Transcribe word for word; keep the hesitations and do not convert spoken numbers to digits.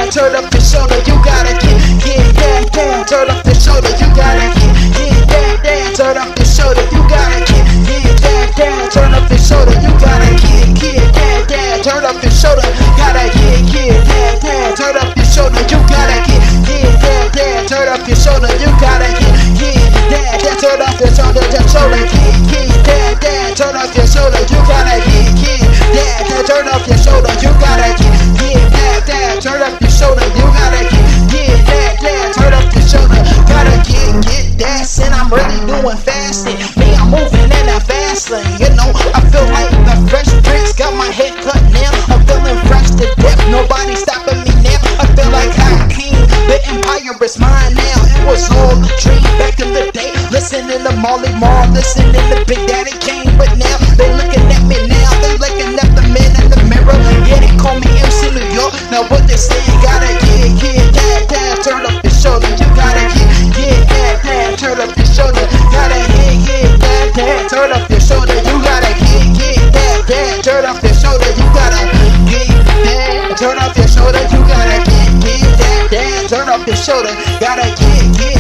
turn up your shoulder, you gotta get, get that down. Turn up your shoulder, you gotta get, get that down. Turn up your shoulder, you gotta get, get that down. Turn up your shoulder, you gotta get, get that down. Turn up your shoulder, gotta get, get that down. Turn up your shoulder, you gotta get, get that down. Turn up your shoulder, you gotta get, get that down. Turn up your shoulder, your shoulder, get, get that down. Turn up your shoulder, you gotta get, get that down. Turn up your shoulder, you gotta get, get that down. Turn up your shoulder, you gotta get, get that down. Turn up your shoulder, gotta get, get that. And I'm really doing fasting. Me, I'm moving in that fast lane. You know, I feel like the Fresh Prince. Got my head cut now. I'm feeling fresh to death. Nobody stopping me now. I feel like Hakeem. The empire is mine now. It was all a dream back in the day. Listening to Marley Marl, listening to Big Daddy Kane. But now they looking at me now. They looking at the man in the mirror. Yeah, they call me M C New York. Now what they say, gotta get, get that down. Turn up your shoulder, you gotta get, get that down. Turn up your shoulder, gotta get, get that down. Turn up your shoulder, you gotta get, get that down. Turn up your shoulder, you gotta get that. Turn up your shoulder, you gotta get, get that down. Turn up your shoulder, gotta get, get